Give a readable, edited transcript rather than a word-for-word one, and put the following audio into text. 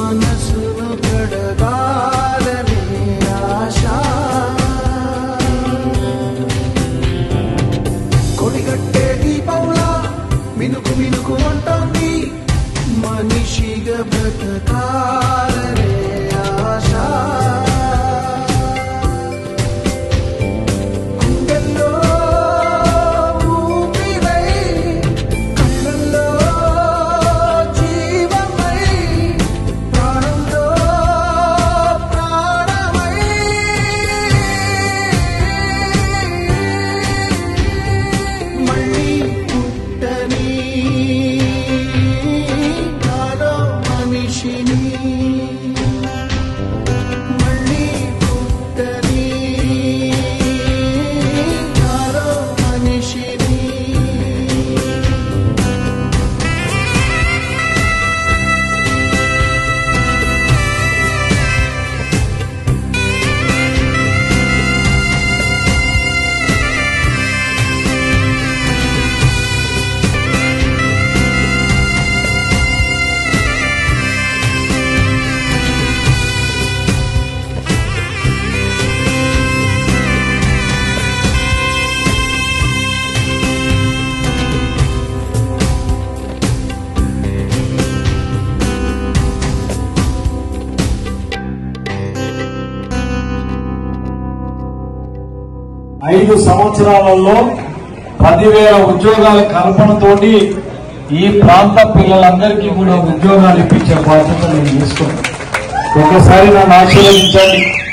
మనసును కడగాలని ఆశ కొడిగట్టే దీపంలా మినుకు మినుకు అంటోంది మనిషిగా బ్రతకాలనే ఆశ ఐదు సంవత్సరాలలో 10,000 ఉద్యోగాల కల్పనతోటి ఈ ప్రాంత పిల్లలందరికీ కూడా ఉద్యోగాలు ఇప్పించే బాధ్యత నేను తీసుకున్నాను. ఒకసారి నన్ను ఆశీర్వదించండి.